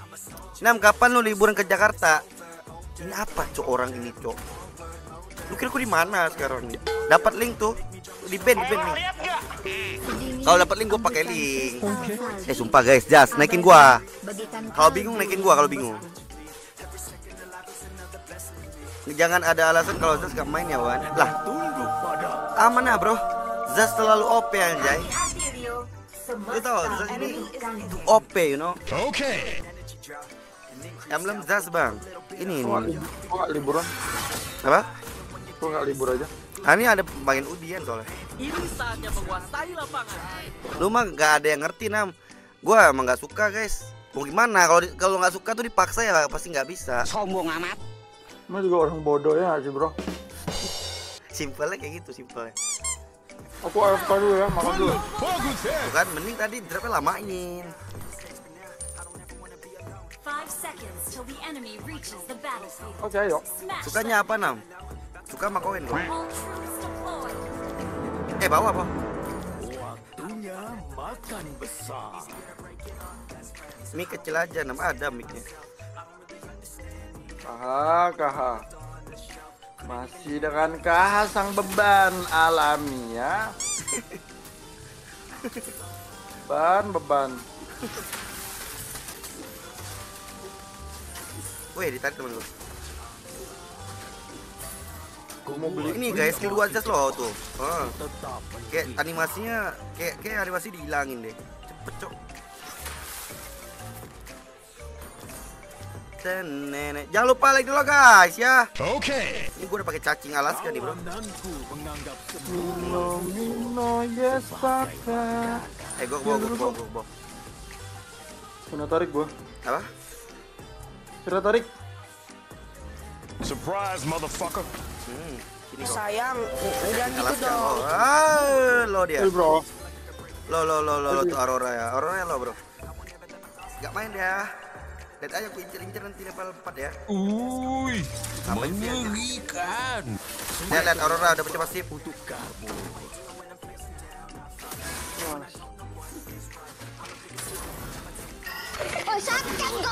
Nam, kapan lu liburan ke Jakarta? Ini apa cok orang ini cok? Lu kira aku di mana sekarang? Dapat link tuh di band nih. Kalau dapat link gua pakai link. Sumpah guys, just naikin gua. Kalau bingung naikin gua kalau bingung. Jangan ada alasan kalau Zaz gak main ya Wan. Lah, aman ya bro. Zaz selalu OP anjay. Lu tau Zaz ini OP you know. Oke. Emblem Zaz bang. Ini. Kok gak liburan? Apa? Kok gak libur aja? Ini ada pemain udian soalnya. Ini saatnya menguasai lapangan. Lu mah gak ada yang ngerti Nam. Gua emang gak suka guys. Mau gimana kalau nggak suka tuh dipaksa ya pasti nggak bisa. Sombong amat. Emang juga orang bodoh ya sih bro. Simpelnya kayak gitu simpelnya. Aku AFK dulu ya, makan dulu. Tuh kan mending tadi draftnya lamain. 5 seconds till the enemy reaches the battlefield. Oke ayo. Sukanya apa Nam? Suka sama koin gua. All troops deployed. Bawa apa? Waktunya makan besar. Mic kecil aja Nam, ada micnya. Kaha. Masih dengan Kaha sang beban alami ya. Beban. Wih, ditarik temen gua. Gue mau beli Ini guys, skill 2 Zaz loh tuh. Tetap Kayak animasinya kayak animasi dihilangin deh. Cepet cok. Nenek. Jangan lupa like dulu guys ya. Oke. Ini gua udah pakai cacing Alaska nih bro. Kawananku menganggap Mino yes papa. Gua bawa. Kena tarik gua. Apa? Kena tarik. surprise motherfucker. Ini kok. Sayang, jangan gitu Alaska. dong. Lo dia. Bro. Lo tuh Aurora ya. Aurora ya lo bro. Gak main ya. Lihat aja aku incer nanti level 4 ya. Mengerikan. Lihat Aurora udah pecah pasif. Untuk kamu. Oh, sakit kok.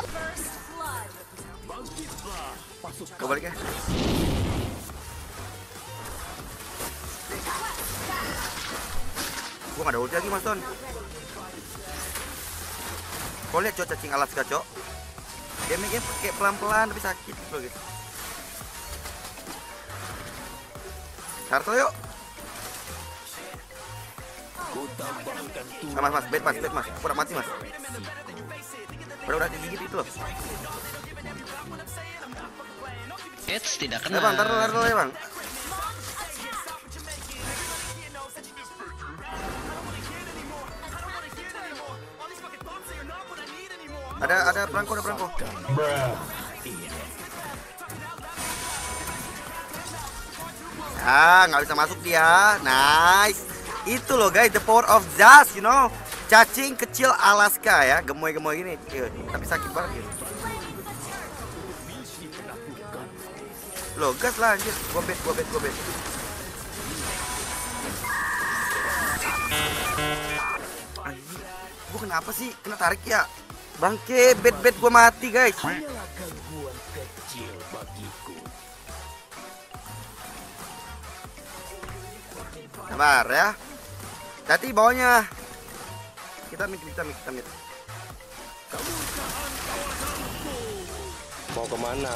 Gue balik ya. Gue gak ada ulti lagi mas Ton. Kau lihat cok cacing Alaska cok. Damage-nya kayak pelan-pelan tapi sakit loh gitu. Turtle yuk. Mas, bait mas. Aku udah mati mas. Udah digigit itu loh. Tidak Bang, taruh ya bang. Ada perangko. Nggak bisa masuk dia. Nice. Itu loh guys, the power of Zaz, you know. Cacing kecil Alaska ya, gemoy-gemoy gini. Tapi sakit banget gitu. Loh, gas lah anjir. Gua bet. Anjir. Gua kenapa sih? Kena tarik ya? Bangke, bet gua mati, guys. Hanyalah gangguan kecil bagiku. Sabar ya. Hati bawahnya. Kita mid. Mau kemana?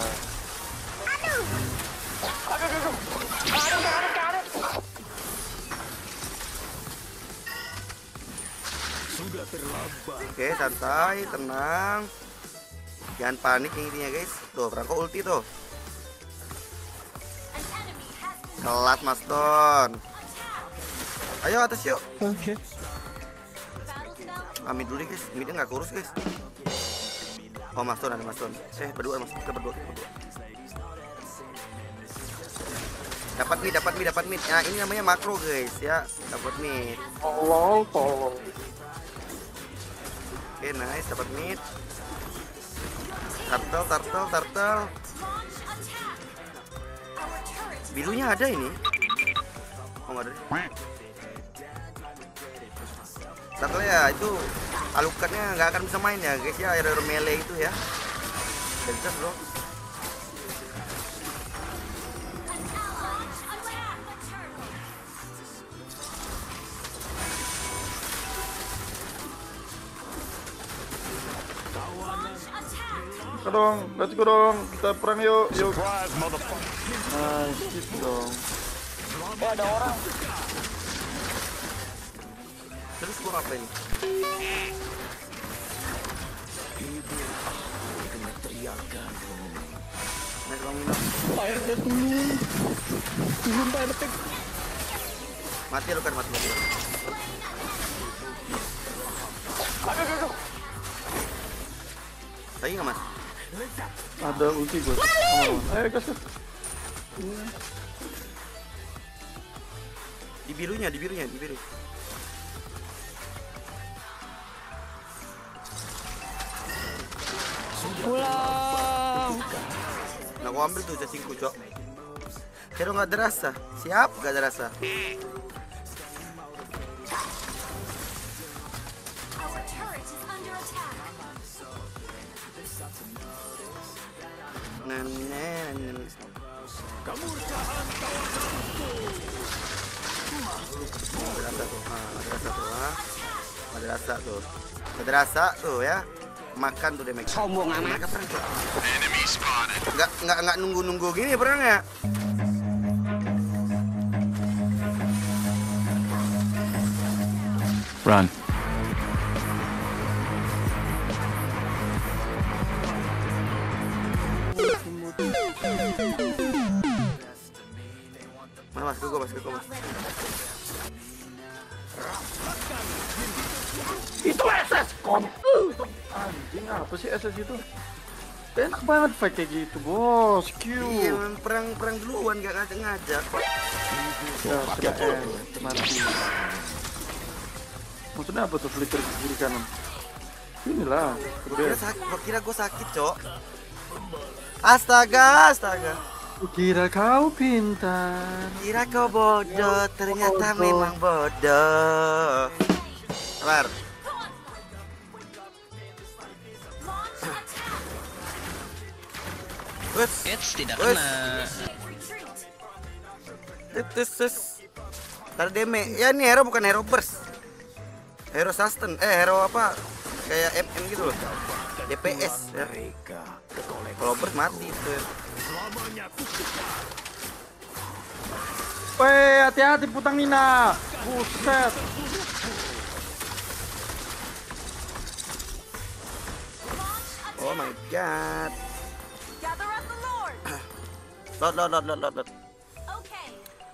Sudah terlambat. Oke, santai, tenang. Jangan panik yang intinya, guys. Tuh, perangko ulti tuh. Kelas Mas Don. Ayo atas yuk. Oke. Ambil dulu guys, midnya nggak kurus guys. Oh Mas Don, ada Mas Don. Berdua Mas, kita berdua. Dapat mid. Nah, ini namanya makro guys ya. Dapat mid. Tolong. Oke, nice, dapat mid. Turtle. Birunya ada ini. Oh nggak ada. Turtle ya itu Alucardnya nggak akan bisa main ya guys ya, hero melee itu ya. Jelas bro. Dong, let's go dong. Kita perang yuk, yuk. Nice, gitu dong. Ada orang. Terus gua ngapain? Naik Bang Mino. Mati lu kan, mati. Lagi nggak mas? Ada ulti bos. Ayo gas. Di birunya, di biru. Pulang. Nah, gua ambil tuh cacingku, Cok. Hero nggak ada rasa. Siap, nggak ada rasa. Our turret is under attack. Ada rasa tuh ya. Makan tuh damage. Sombong amat. Mereka perang tuh. Nggak nunggu gini perangnya. Run. Mana mas, ke gua mas. Itu SS kom. Anjing apa sih SS itu? Enak banget fight kayak gitu bos. Q. Iya, perang duluan nggak ngajak. Ya sudah mati. Maksudnya apa tuh flicker ke kiri kanan? Inilah. Gua kira gua sakit, Cok. Astaga. Kira kau pintar. Kira kau bodoh, ternyata memang bodoh. Sabar. Tidak Wes. kena. Tes. Tar deme. Ya ini hero bukan hero burst. Hero sustain. Hero apa? Kayak MM gitu loh. DPS ya. Kalau burst mati itu. Weh, hati-hati putang Nina. Buset. Oh my god. Gather up the Lord. Lot. Okay.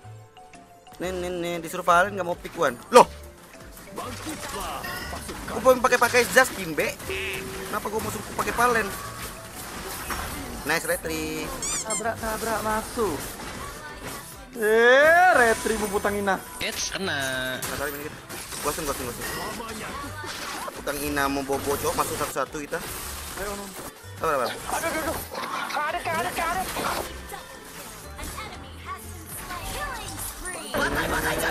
Nih disuruh Valen nggak mau pick one. Loh. Gua pengen pakai Jas Kimbe. Kenapa gua mau suruh pakai Valen? Nice retri. Tabrak masuk. Retri putang Nina. Kena. Kali ini kita. Bosan. Putang Ina mau bobo cok masuk satu-satu kita. Ayo non. Sabar. An enemy has been slain. Killing spree. An enemy has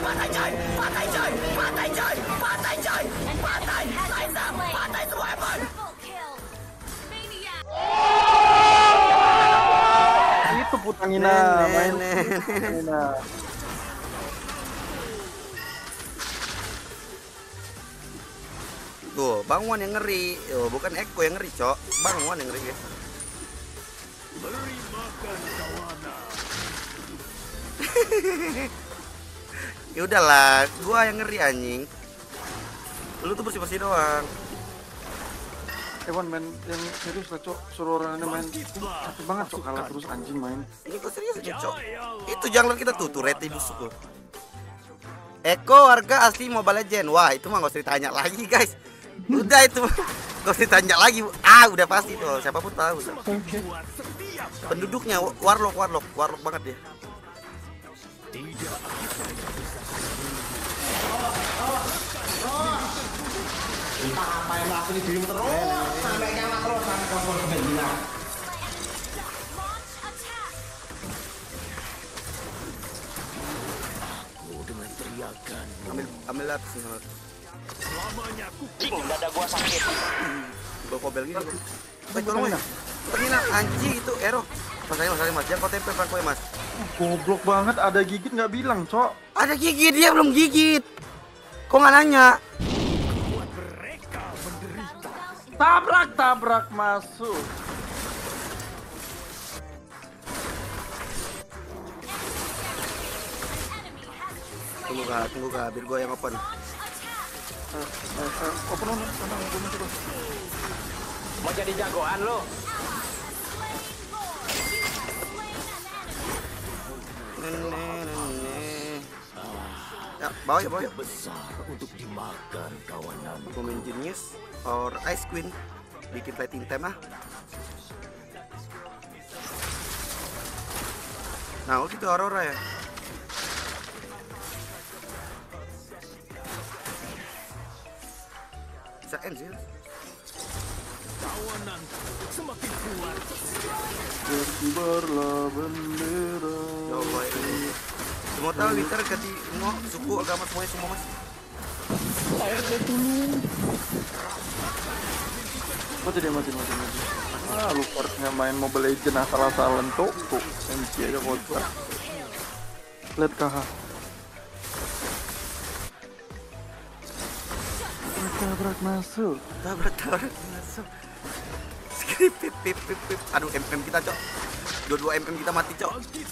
been slain. Triple kill. Maniac. Itu putang Nina. Main Nina. Tuh, Bang Wan yang ngeri. Yo, bukan Eko yang ngeri, Cok. Bang Wan yang ngeri, guys. Ya udahlah, gua yang ngeri anjing. Lu tuh bersih-bersih doang. Ewan main yang serius lah cok. Suruh orang main capek banget cok, kalah terus anjing main. Ini gua serius aja, Cok. Itu jungler kita tuh reti busuk tuh. Eko warga asli Mobile Legend. Wah, itu mah gak usah ditanya lagi, guys. Udah itu gak usah ditanya lagi. Udah pasti tuh, siapapun tahu. Penduduknya warlock banget dia. Dengan teriakan Ambil atas. Gua kobel gitu. Tolong ya. Ternyata anjing itu Ero. Masalahnya mas, jangan kau tempel Franco ya mas. Goblok banget, ada gigit nggak bilang, Cok. Ada gigit, dia belum gigit. Kok nggak nanya? Tabrak masuk. Tunggu kak, biar gua yang open. Open on, tenang, gua masuk. Mau jadi jagoan lo? Ya, bawa ya. Besar untuk dimakan kawanan. Aku main Genius or Ice Queen. Bikin fighting time ah. Nah, oh gitu Aurora ya. Bisa end sih. Kawanan semakin kuat. Berkibarlah bendera. Ya Allah ini. Semua tahu Winter ganti semua suku agama semuanya semua mas. Mati. Lu partnya main Mobile Legends asal-asalan tuh MC aja kocak. Lihat KH. Tabrak masuk. Skrip pip. Aduh MM kita cok. Dua MM kita mati cok.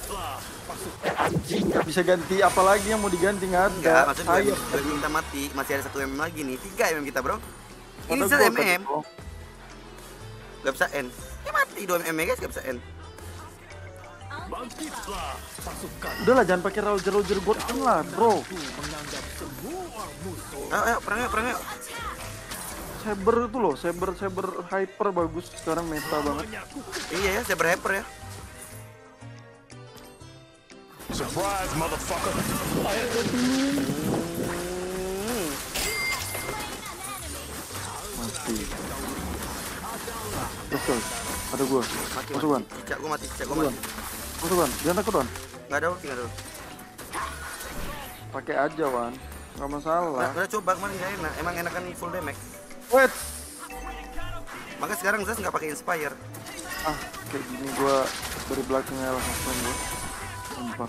Bisa ganti apa lagi yang mau diganti? Nggak ada. Enggak, maksudnya Ayo. dua MM kita mati. Masih ada 1 MM lagi nih. 3 MM kita bro. Ini Kata 1 gua MM. tadi, Gak bisa end. Ya mati 2 MM guys, gak bisa end. Bangkitlah pasukan. Udahlah jangan pakai Roger God kan lah bro. Menganggap semua musuh. Ayo perang yuk. Saber itu loh, Saber hyper bagus sekarang meta banget. Iya ya, saya berhyper ya. Surprise, motherfucker. Mati. Betul. Ada gua. Masuk kan? Cicak gua mati. Masuk kan? Jangan takut kan? Enggak ada ulti, enggak ada. Pakai aja Wan. Enggak masalah. Udah coba kemarin enggak enak. Emang enakan full damage. Wait. Maka sekarang Zaz nggak pakai inspire. Ah, kayak gini gua dari belakangnya langsung gua. Sumpah.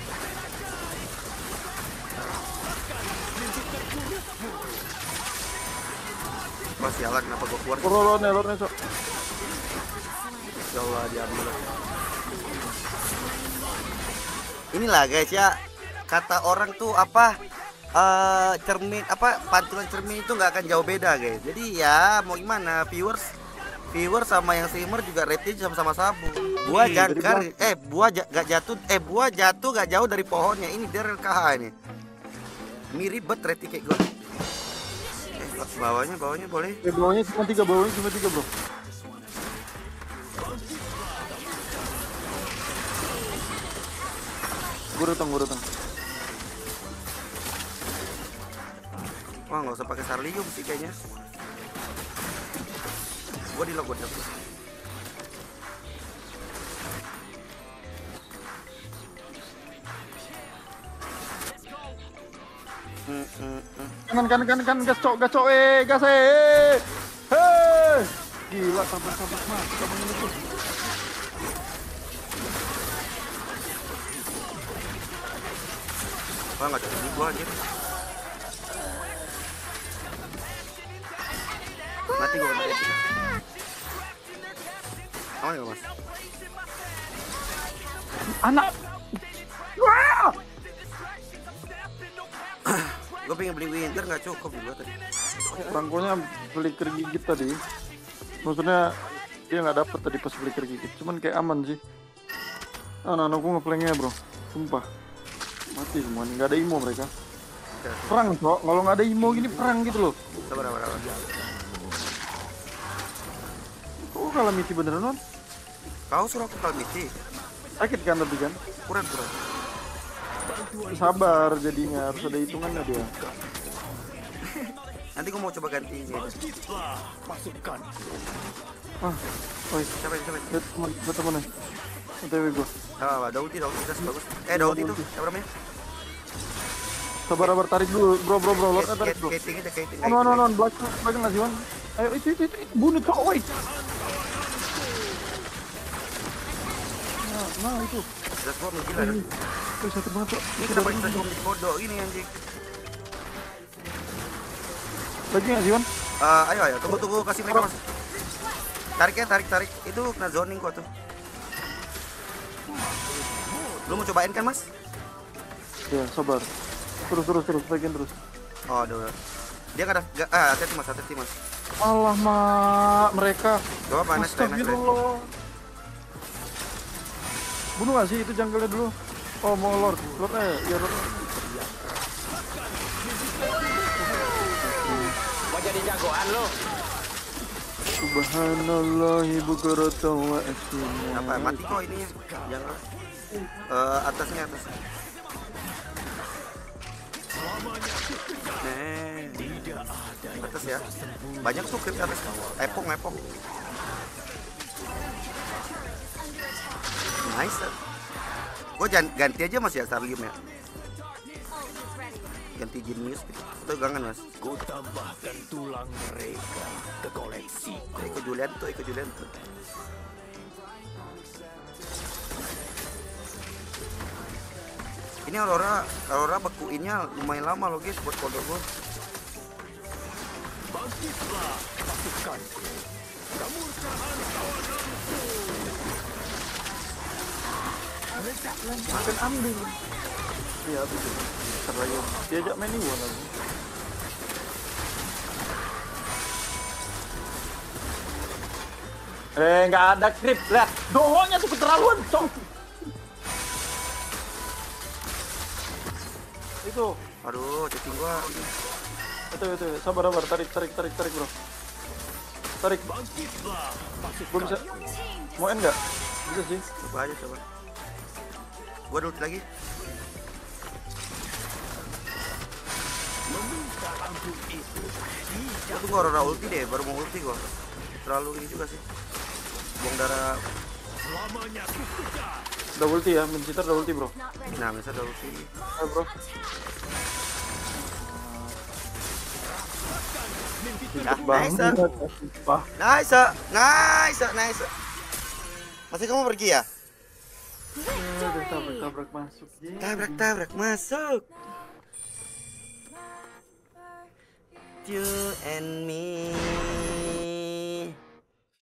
Wah sialan kenapa gua keluar? Lornya, Cok. Ya Allah diambil. Inilah guys ya, kata orang tuh apa cermin apa pantulan cermin itu nggak akan jauh beda guys. Jadi ya mau gimana, viewers sama yang streamer juga rating sama-sama sabu. Buah jangkar buah jatuh gak jauh dari pohonnya. Ini dari LKH ini. Mirip banget rating kayak gue. Bawahnya boleh. Bawahnya cuma 3 bro. Gue datang. Wah nggak usah pakai Sarlium sih kayaknya. Gua di lock. Kan gas cok gas gila sabar mas kamu ini tuh Wah nggak cukup gua anjir. Mati gua mati. Aman nggak mas? anak. Wah! Gue pengen beli Winter nggak cukup juga tadi. Bangkonya flicker gigit tadi. Maksudnya dia nggak dapet tadi pas flicker gigit. Cuman kayak aman sih. Anak-anakku ngeplanknya bro. Sumpah. Mati semua. Nggak ada imo mereka. Perang cok. Kalau nggak ada imo gini perang gitu loh. Sabar. Kok kalah misi beneran non? Kau suruh aku kalmiti. Sakit kan tapi kan? Kurang. Sabar jadinya harus ada hitungannya dia. Nanti gue mau coba ganti ini. Pasukan. Ah, oi. Siapa? Buat temennya. OTW gua. Ada ulti, bagus. Ada ulti tuh. Siapa namanya? Sabar tarik dulu, bro. Lordnya tarik bro. Kaiting aja, kaiting. Non, belakang nggak sih Wan? Ayo itu, bunuh kau, woi. Nah itu. Transform gila. Woi, satu banget bro. Ini kenapa transform di bodoh ini anjing? Lagi nggak sih Wan? Ayo, tunggu kasih mereka mas. Tarik. Itu kena zoning kok tuh. Lu mau cobain kan mas? Ya, sabar. Terus, bagian terus. Oh, udah. Dia nggak ada, hati-hati mas. Allah mereka. Coba panas, Astagfirullah. Bunuh nggak sih itu junggle-nya dulu? Oh, mau Lord ya Lord. Mau jadi jagoan lo. Subhanallah bukratan wa asila. Apa mati kok ininya? Jangan. Atasnya. Atas ya. Banyak tuh creep atas. Epong. Nice. Gue ganti aja mas ya Starlium ya. Ganti Genius gitu. Itu gangan mas. Ku tambahkan tulang mereka ke koleksi. Eko Julian tuh. Ini Aurora bekuinnya lumayan lama loh guys buat kode gue. Bangkitlah pasukan. Makan ambil. Iya betul. Terlalu diajak main ini lagi. Nggak ada creep, lihat. Dohonya tuh keterlaluan, cok. Itu. Aduh, cacing gua. Itu. Sabar, tarik bro. Tarik. Bangkitlah Gua bisa. Mau end nggak? Bisa sih. Coba aja. Gua ulti lagi. Gua tunggu Aurora ulti deh, baru mau ulti gua. Terlalu ini juga sih. Buang darah. Lamanya kutukan. Udah ulti ya, Minciter udah ulti bro. Not ready. Nah, misal udah ulti. Ayo bro. Nice. Masih kamu pergi ya? Tabrak masuk. Tabrak masuk. You and me.